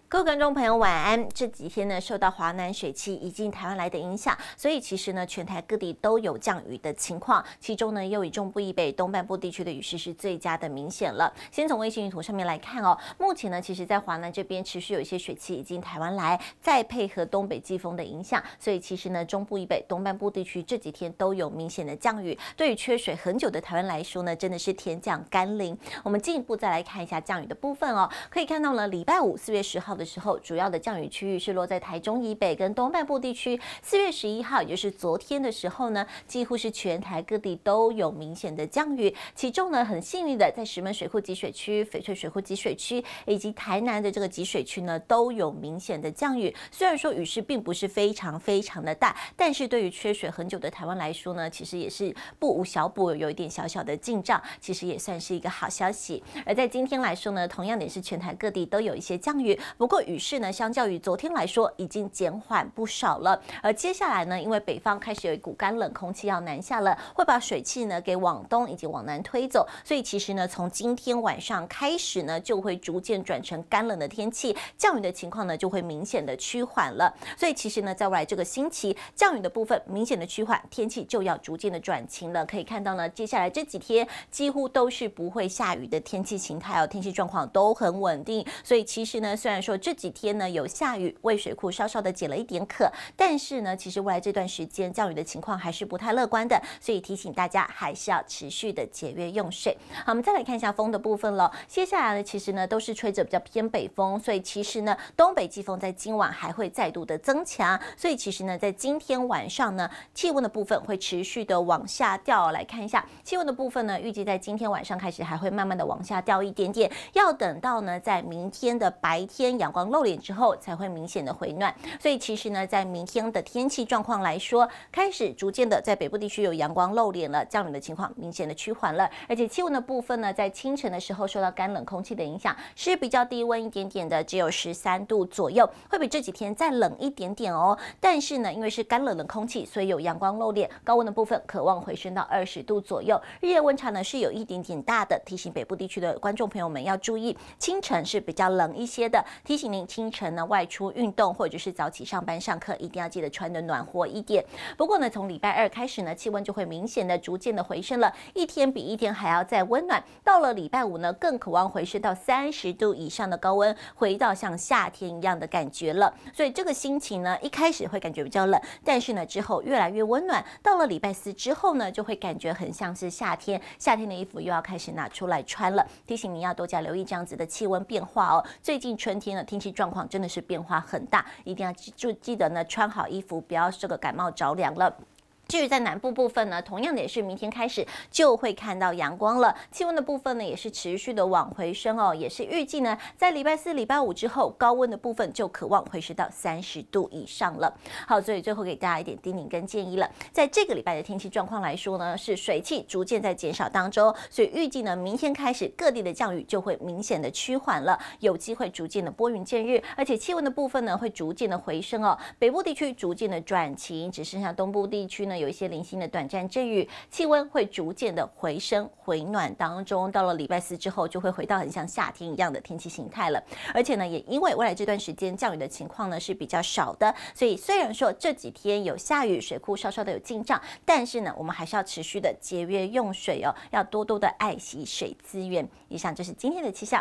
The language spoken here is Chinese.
各位观众朋友，晚安。这几天呢，受到华南水汽以及台湾来的影响，所以其实呢，全台各地都有降雨的情况。其中呢，又以中部以北、东半部地区的雨势是最佳的明显了。先从卫星云图上面来看哦，目前呢，其实在华南这边持续有一些水汽已经台湾来，再配合东北季风的影响，所以其实呢，中部以北、东半部地区这几天都有明显的降雨。对于缺水很久的台湾来说呢，真的是天降甘霖。我们进一步再来看一下降雨的部分哦，可以看到呢，礼拜五4月10号的时候，主要的降雨区域是落在台中以北跟东半部地区。4月11号，也就是昨天的时候呢，几乎是全台各地都有明显的降雨。其中呢，很幸运的，在石门水库集水区、翡翠水库集水区以及台南的这个集水区呢，都有明显的降雨。虽然说雨势并不是非常的大，但是对于缺水很久的台湾来说呢，其实也是不无小补，有一点小小的进账，其实也算是一个好消息。而在今天来说呢，同样也是全台各地都有一些降雨，不过雨势呢，相较于昨天来说已经减缓不少了。而接下来呢，因为北方开始有一股干冷空气要南下了，会把水汽呢给往东以及往南推走，所以其实呢，从今天晚上开始呢，就会逐渐转成干冷的天气，降雨的情况呢就会明显的趋缓了。所以其实呢，在未来这个星期，降雨的部分明显的趋缓，天气就要逐渐的转晴了。可以看到呢，接下来这几天几乎都是不会下雨的天气形态哦，天气状况都很稳定。所以其实呢，虽然说这几天呢有下雨，为水库稍稍的解了一点渴，但是呢，其实未来这段时间降雨的情况还是不太乐观的，所以提醒大家还是要持续的节约用水。好，我们再来看一下风的部分了。接下来呢，其实呢都是吹着比较偏北风，所以其实呢，东北季风在今晚还会再度的增强，所以其实呢，在今天晚上呢，气温的部分会持续的往下掉。来看一下气温的部分呢，预计在今天晚上开始还会慢慢的往下掉一点点，要等到呢在明天的白天阳光露脸之后才会明显的回暖。所以其实呢，在明天的天气状况来说，开始逐渐的在北部地区有阳光露脸了，降雨的情况明显的趋缓了，而且气温的部分呢，在清晨的时候受到干冷空气的影响，是比较低温一点点的，只有13度左右，会比这几天再冷一点点哦。但是呢，因为是干冷的空气，所以有阳光露脸，高温的部分可望回升到20度左右。日夜温差呢是有一点点大的，提醒北部地区的观众朋友们要注意，清晨是比较冷一些的，提醒您清晨呢外出运动或者是早起上班上课，一定要记得穿得暖和一点。不过呢，从礼拜二开始呢，气温就会明显的逐渐的回升了，一天比一天还要再温暖。到了礼拜五呢，更渴望回升到30度以上的高温，回到像夏天一样的感觉了。所以这个心情呢，一开始会感觉比较冷，但是呢，之后越来越温暖。到了礼拜4之后呢，就会感觉很像是夏天，夏天的衣服又要开始拿出来穿了。提醒您要多加留意这样子的气温变化哦。最近春天的天气状况真的是变化很大，一定要记得呢穿好衣服，不要这个感冒着凉了。至于在南部部分呢，同样的也是明天开始就会看到阳光了，气温的部分呢也是持续的往回升哦，也是预计呢在礼拜4、礼拜5之后，高温的部分就可望回升到30度以上了。好，所以最后给大家一点叮咛跟建议了，在这个礼拜的天气状况来说呢，是水汽逐渐在减少当中，所以预计呢明天开始各地的降雨就会明显的趋缓了，有机会逐渐的拨云见日，而且气温的部分呢会逐渐的回升哦，北部地区逐渐的转晴，只剩下东部地区呢有一些零星的短暂阵雨，气温会逐渐的回升回暖当中，到了礼拜4之后就会回到很像夏天一样的天气形态了。而且呢，也因为未来这段时间降雨的情况呢是比较少的，所以虽然说这几天有下雨，水库稍稍的有进账，但是呢，我们还是要持续的节约用水哦，要多多的爱惜水资源。以上就是今天的气象。